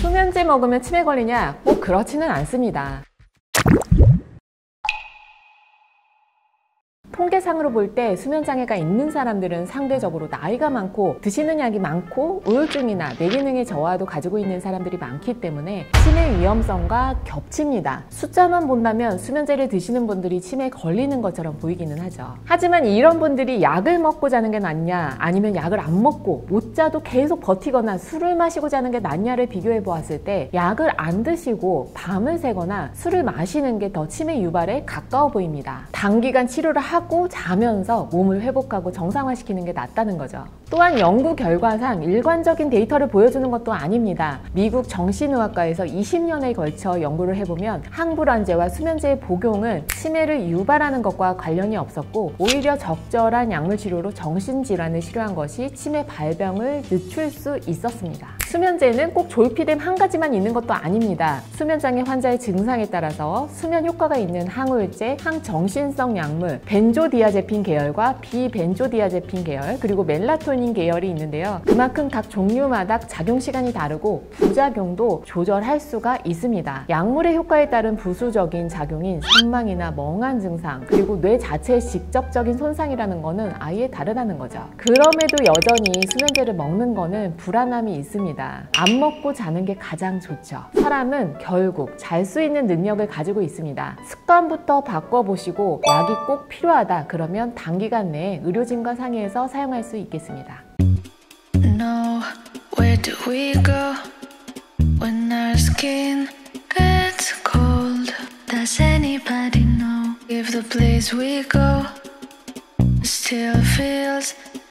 수면제 먹으면 치매 걸리냐? 꼭 그렇지는 않습니다. 통계상으로 볼 때 수면장애가 있는 사람들은 상대적으로 나이가 많고 드시는 약이 많고 우울증이나 뇌기능의 저하도 가지고 있는 사람들이 많기 때문에 치매 위험성과 겹칩니다. 숫자만 본다면 수면제를 드시는 분들이 치매에 걸리는 것처럼 보이기는 하죠. 하지만 이런 분들이 약을 먹고 자는 게 낫냐, 아니면 약을 안 먹고 못 자도 계속 버티거나 술을 마시고 자는 게 낫냐를 비교해 보았을 때 약을 안 드시고 밤을 새거나 술을 마시는 게 더 치매 유발에 가까워 보입니다. 단기간 치료를 하고 자면서 몸을 회복하고 정상화시키는 게 낫다는 거죠. 또한 연구 결과상 일관적인 데이터를 보여주는 것도 아닙니다. 미국 정신의학과에서 20년에 걸쳐 연구를 해보면 항불안제와 수면제의 복용은 치매를 유발하는 것과 관련이 없었고 오히려 적절한 약물 치료로 정신질환을 치료한 것이 치매 발병을 늦출 수 있었습니다. 수면제는 꼭 졸피뎀 한 가지만 있는 것도 아닙니다. 수면장애 환자의 증상에 따라서 수면 효과가 있는 항우울제, 항정신성 약물, 벤조디아제핀 계열과 비벤조디아제핀 계열, 그리고 멜라토닌 계열이 있는데요. 그만큼 각 종류마다 작용 시간이 다르고 부작용도 조절할 수가 있습니다. 약물의 효과에 따른 부수적인 작용인 선망이나 멍한 증상, 그리고 뇌 자체의 직접적인 손상이라는 거는 아예 다르다는 거죠. 그럼에도 여전히 수면제를 먹는 거는 불안함이 있습니다. 안 먹고 자는 게 가장 좋죠. 사람은 결국 잘 수 있는 능력을 가지고 있습니다. 습관부터 바꿔보시고 약이 꼭 필요하다 그러면 단기간 내에 의료진과 상의해서 사용할 수 있겠습니다. No, where do we go when our skin gets cold? Does anybody know if the place we go still feels